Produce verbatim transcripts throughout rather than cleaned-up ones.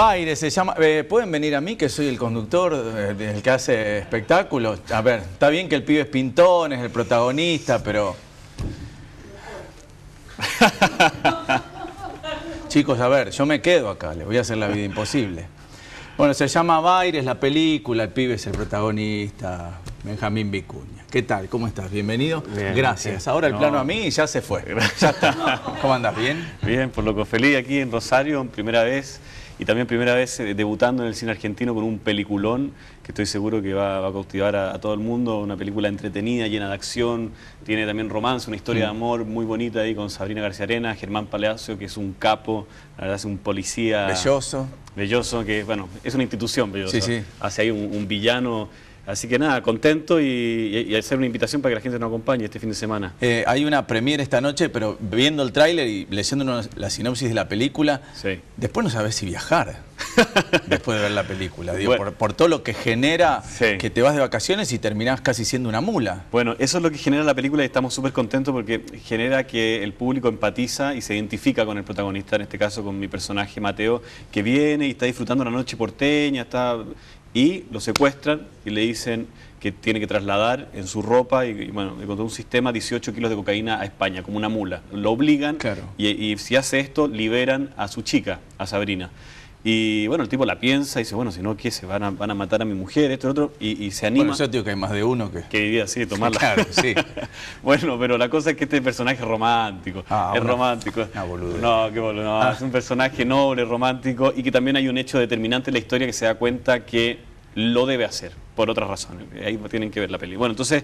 Baires se llama. Eh, ¿Pueden venir a mí, que soy el conductor, eh, el que hace espectáculos? A ver, está bien que el pibe es pintón, es el protagonista, pero... Chicos, a ver, yo me quedo acá, les voy a hacer la vida imposible. Bueno, se llama Baires la película, el pibe es el protagonista, Benjamín Vicuña. ¿Qué tal? ¿Cómo estás? Bienvenido. Bien, gracias. Ahora el no. plano a mí y ya se fue. Ya está. ¿Cómo andás? ¿Bien? Bien, por lo que feliz aquí en Rosario, primera vez, y también primera vez debutando en el cine argentino con un peliculón que estoy seguro que va, va a cautivar a, a todo el mundo. Una película entretenida, llena de acción, tiene también romance, una historia mm. de amor muy bonita ahí con Sabrina García Arenas, Germán Palacio, que es un capo, la verdad es un policía... Belloso. Belloso, que bueno, es una institución Belloso. Sí, sí. Hace ahí un, un villano... Así que nada, contento y, y, y hacer una invitación para que la gente nos acompañe este fin de semana. Eh, hay una premiere esta noche, pero viendo el tráiler y leyendo la sinopsis de la película, sí. después no sabes si viajar después de ver la película. Digo, bueno, por, por todo lo que genera sí. que te vas de vacaciones y terminás casi siendo una mula. Bueno, eso es lo que genera la película y estamos súper contentos porque genera que el público empatiza y se identifica con el protagonista, en este caso con mi personaje Mateo, que viene y está disfrutando la noche porteña, está... y lo secuestran y le dicen que tiene que trasladar en su ropa y, y bueno, con todo un sistema dieciocho kilos de cocaína a España, como una mula. Lo obligan claro. y, y si hace esto, liberan a su chica, a Sabrina. Y bueno, el tipo la piensa y dice, bueno, si no, ¿qué? Se van a, van a matar a mi mujer, esto y otro, y, y se anima. Bueno, yo digo que hay más de uno que... Que diría así, tomarla. Claro, sí. Bueno, pero la cosa es que este personaje es romántico, ah, es una, romántico. No, boludo. No, qué boludo, no, ah. es un personaje noble, romántico, y que también hay un hecho determinante en la historia que se da cuenta que lo debe hacer, por otras razones. Ahí tienen que ver la peli. Bueno, entonces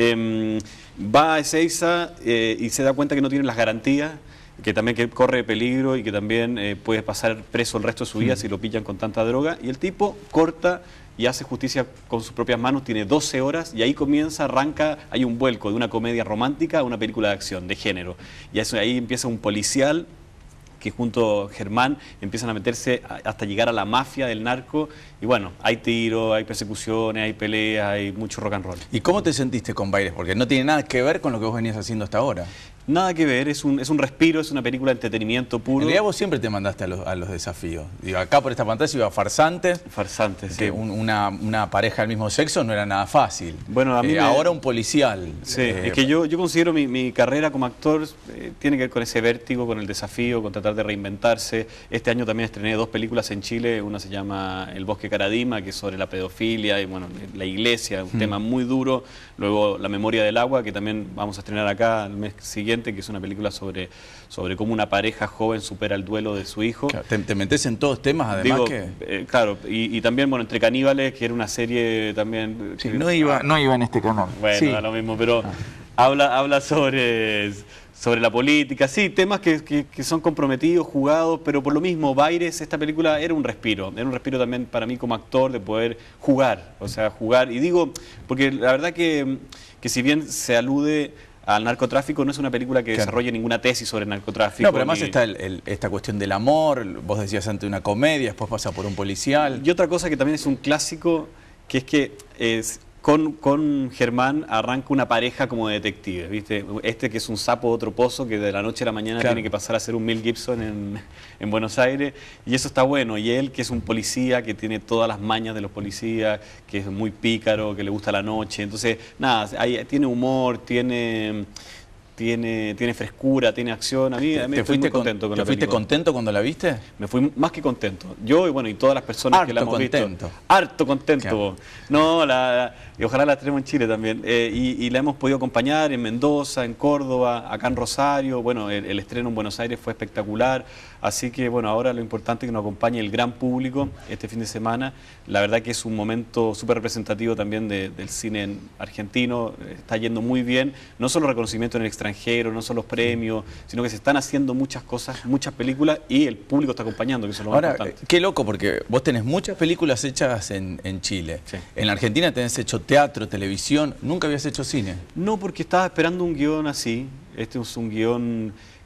eh, va a Ezeiza eh, y se da cuenta que no tiene las garantías, que también que corre peligro y que también eh, puede pasar preso el resto de su vida mm. si lo pillan con tanta droga. Y el tipo corta y hace justicia con sus propias manos, tiene doce horas y ahí comienza, arranca, hay un vuelco de una comedia romántica a una película de acción, de género. Y eso, ahí empieza un policial que junto a Germán empiezan a meterse hasta llegar a la mafia del narco y bueno, hay tiros, hay persecuciones, hay peleas, hay mucho rock and roll. ¿Y cómo te sentiste con Baires? Porque no tiene nada que ver con lo que vos venías haciendo hasta ahora. Nada que ver, es un, es un respiro, es una película de entretenimiento puro. En realidad vos siempre te mandaste a los, a los desafíos. Digo, acá por esta pantalla iba Farsantes. Farsantes, que sí. un, una, una pareja del mismo sexo no era nada fácil. Bueno, a mí eh, me... Ahora un policial. Sí, eh, es que yo, yo considero mi, mi carrera como actor eh, tiene que ver con ese vértigo, con el desafío, con tratar de reinventarse. Este año también estrené dos películas en Chile, una se llama El Bosque Caradima, que es sobre la pedofilia y bueno, la iglesia, un mm. tema muy duro. Luego La Memoria del Agua, que también vamos a estrenar acá el mes siguiente, que es una película sobre, sobre cómo una pareja joven supera el duelo de su hijo. Claro, te, te metes en todos temas, además. Digo, que... eh, claro, y, y también, bueno, Entre Caníbales, que era una serie también... Sí, que, no, iba, no iba en este canal. Bueno, sí. es lo mismo, pero ah. habla, habla sobre... sobre la política, sí, temas que, que, que son comprometidos, jugados, pero por lo mismo, Baires, esta película era un respiro, era un respiro también para mí como actor de poder jugar, o sea, jugar, y digo, porque la verdad que, que si bien se alude al narcotráfico, no es una película que claro. desarrolle ninguna tesis sobre el narcotráfico. No, pero además ni... está el, el, esta cuestión del amor, vos decías antes una comedia, después pasa por un policial. Y otra cosa que también es un clásico, que es que es... Con, con Germán arranca una pareja como de detectives, ¿viste? Este que es un sapo de otro pozo que de la noche a la mañana claro. tiene que pasar a ser un Mel Gibson en, en Buenos Aires y eso está bueno. Y él que es un policía que tiene todas las mañas de los policías, que es muy pícaro, que le gusta la noche. Entonces, nada, hay, tiene humor, tiene... Tiene, tiene frescura, tiene acción. A mí, a mí ¿Te estoy fuiste muy contento con, con ¿Te la fuiste película. contento cuando la viste? Me fui más que contento. Yo y bueno y todas las personas Harto que la hemos contento. visto. Harto contento. Claro. No, la, y ojalá la tenemos en Chile también. Eh, y, y la hemos podido acompañar en Mendoza, en Córdoba, acá en Rosario. Bueno, el, el estreno en Buenos Aires fue espectacular. Así que bueno, ahora lo importante es que nos acompañe el gran público este fin de semana. La verdad que es un momento súper representativo también de, del cine argentino. Está yendo muy bien. No solo reconocimiento en el extranjero, no solo premios, sino que se están haciendo muchas cosas, muchas películas y el público está acompañando, que eso es lo Ahora, más importante. Qué loco, porque vos tenés muchas películas hechas en, en Chile. Sí. En la Argentina tenés hecho teatro, televisión, ¿nunca habías hecho cine? No, porque estaba esperando un guión así. Este es un guión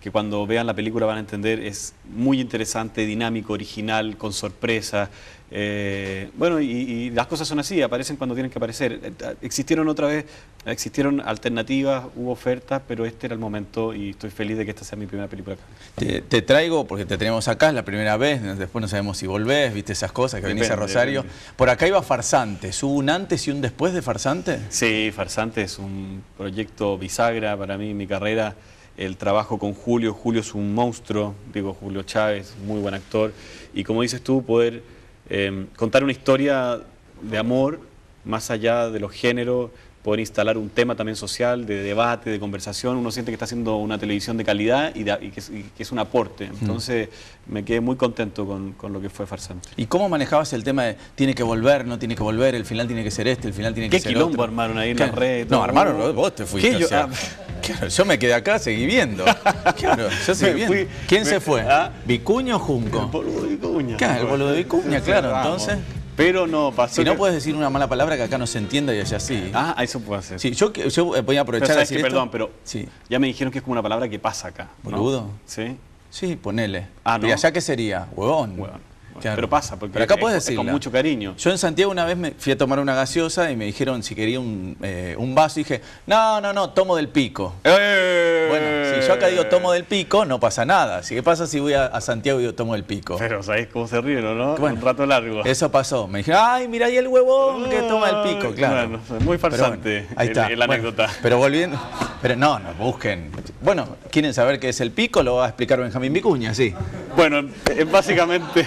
que cuando vean la película van a entender, es muy interesante, dinámico, original, con sorpresa. Eh, bueno, y, y las cosas son así, aparecen cuando tienen que aparecer. Existieron otra vez, existieron alternativas, hubo ofertas, pero este era el momento y estoy feliz de que esta sea mi primera película acá. Te, te traigo, porque te tenemos acá, es la primera vez, después no sabemos si volvés, viste esas cosas, que venís a Rosario. Depende. Por acá iba Farsantes, ¿hubo un antes y un después de Farsantes? Sí, Farsantes es un proyecto bisagra para mí, mi carrera. El trabajo con Julio, Julio es un monstruo, digo Julio Chávez, muy buen actor. Y como dices tú, poder eh, contar una historia de amor, más allá de los géneros, poder instalar un tema también social, de debate, de conversación. Uno siente que está haciendo una televisión de calidad y, de, y, que, es, y que es un aporte. Entonces mm. me quedé muy contento con, con lo que fue Farsante. ¿Y cómo manejabas el tema de tiene que volver, no tiene que volver, el final tiene que ser este, el final tiene que ser otro? ¿Qué quilombo armaron ahí en la red? No, armaron, vos te fuiste. Yo, o sea, ah, claro, yo me quedé acá, seguí viendo. Claro, yo seguí viendo. Fui, ¿Quién me, se fue? ¿Ah? ¿Vicuña o Junco? El boludo de Vicuña. Claro, el boludo de Vicuña, claro, entonces... Pero no pasó. Si no puedes decir una mala palabra que acá no se entienda y allá sí. Ah, eso puede hacer. Sí, yo, yo voy a aprovechar pero a decir que, esto. Perdón, pero sí. ya me dijeron que es como una palabra que pasa acá, ¿no? ¿Boludo? Sí. Sí, ponele. Ah, ¿no? ¿Y allá qué sería? Huevón. Huevón. Claro. Pero pasa, porque pero acá es, puedes es decirla. Con mucho cariño. Yo en Santiago una vez me fui a tomar una gaseosa y me dijeron si quería un, eh, un vaso y dije, no, no, no, tomo del pico. ¡Eh! Bueno, si yo acá digo tomo del pico, no pasa nada. Así que pasa si voy a, a Santiago y digo tomo del pico. Pero ¿sabés cómo se ríen, no? Bueno, un rato largo. Eso pasó. Me dijeron, ay, mira ahí el huevón que toma el pico, claro. Bueno, muy farsante bueno, ahí está. el, la bueno, anécdota. Pero volviendo, pero no, no, busquen. Bueno, ¿quieren saber qué es el pico? Lo va a explicar Benjamín Vicuña, sí. Bueno, es básicamente...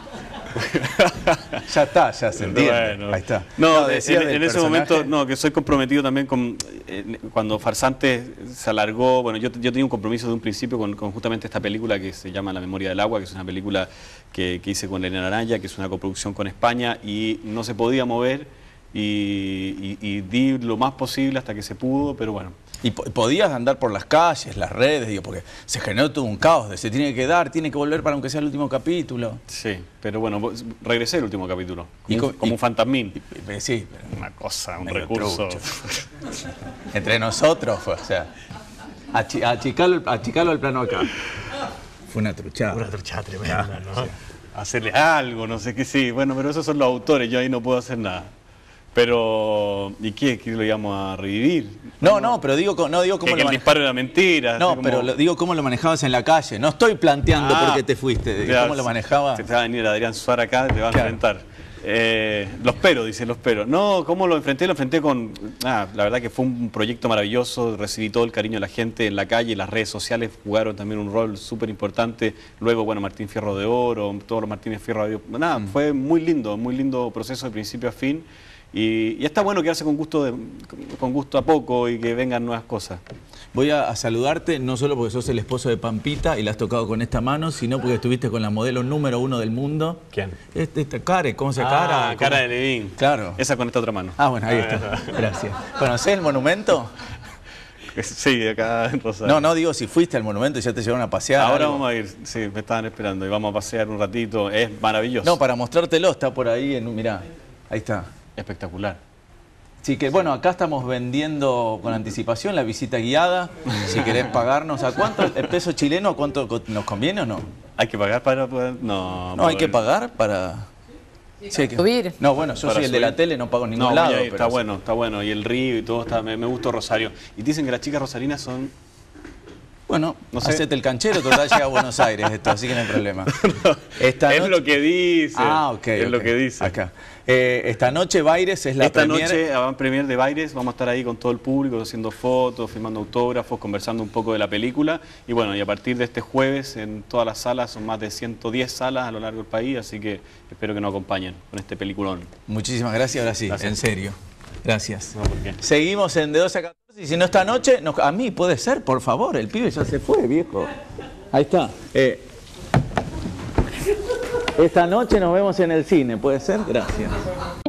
Ya está, ya se entiende. Bueno. Ahí está. No, no en, en ese momento, no, que soy comprometido también con... Eh, cuando Farsante se alargó, bueno, yo, yo tenía un compromiso de un principio con, con justamente esta película que se llama La memoria del agua, que es una película que, que hice con Elena Araya, que es una coproducción con España, y no se podía mover, y, y, y di lo más posible hasta que se pudo, pero bueno. Y podías andar por las calles, las redes, digo, porque se generó todo un caos de se tiene que dar, tiene que volver para aunque sea el último capítulo. Sí, pero bueno, regresé el último capítulo, como, y, un, como y, un fantasmín. Y, y, sí, pero una cosa, un recurso. Entre nosotros fue, o sea, achi, achicarlo, achicarlo al plano acá. Fue una truchada. Una truchada tremenda, ¿no? Sí. Hacerle algo, no sé qué, sí. Bueno, pero esos son los autores, yo ahí no puedo hacer nada. Pero, ¿y qué? ¿Qué lo íbamos a revivir? No, no, pero digo, no digo cómo que, lo que el disparo era mentira. No, como... pero lo, digo cómo lo manejabas en la calle. No estoy planteando ah, por qué te fuiste, ya, cómo lo manejaba. Te va a venir Adrián Suárez acá, te va a claro. enfrentar. Eh, los pero, dice los pero. No, ¿cómo lo enfrenté? Lo enfrenté con... Ah, la verdad que fue un proyecto maravilloso, recibí todo el cariño de la gente en la calle, las redes sociales jugaron también un rol súper importante. Luego, bueno, Martín Fierro de Oro, todos los Martínez Fierro de Oro. Nada, mm. fue muy lindo, muy lindo proceso de principio a fin. Y, y está bueno quedarse con gusto, de, con gusto a poco y que vengan nuevas cosas. Voy a, a saludarte, no solo porque sos el esposo de Pampita y la has tocado con esta mano, sino porque estuviste con la modelo número uno del mundo. ¿Quién? Esta, esta Care, ¿cómo se ah, Cara? ¿cómo? Cara de Levín. Claro. Esa con esta otra mano. Ah, bueno, ahí está. Gracias. ¿Conocés el monumento? Sí, acá en Rosario. No, no, digo si fuiste al monumento y ya te llevaron a pasear. Ahora algo. vamos a ir, sí, me estaban esperando y vamos a pasear un ratito, es maravilloso. No, para mostrártelo, está por ahí, en, mirá, ahí está. Espectacular. Sí, que bueno, acá estamos vendiendo con anticipación la visita guiada, si querés pagarnos. ¿A cuánto el peso chileno, a cuánto nos conviene o no? ¿Hay que pagar para poder...? No, no hay que pagar para... Sí, hay que... subir. No, bueno, yo soy el subir. de la tele, no pago en ningún no, lado. Ahí, está sí. bueno, está bueno. Y el río y todo, está, me, me gustó Rosario. Y dicen que las chicas rosarinas son... Bueno, no sé. Hacete el canchero, total llega a Buenos Aires esto, así que no hay problema. no, esta es noche... lo que dice. Ah, ok. Es okay. lo que dice. Acá. Eh, esta noche Baires es la Esta premier. noche, avant premier de Baires, vamos a estar ahí con todo el público, haciendo fotos, firmando autógrafos, conversando un poco de la película. Y bueno, y a partir de este jueves, en todas las salas, son más de ciento diez salas a lo largo del país, así que espero que nos acompañen con este peliculón. Muchísimas gracias, ahora sí, gracias. En serio. Gracias. No, ¿por qué? Seguimos en de doce a catorce y si no esta noche, nos... a mí puede ser, por favor, el pibe ya se fue, viejo. Ahí está. Eh... Esta noche nos vemos en el cine, ¿puede ser? Gracias.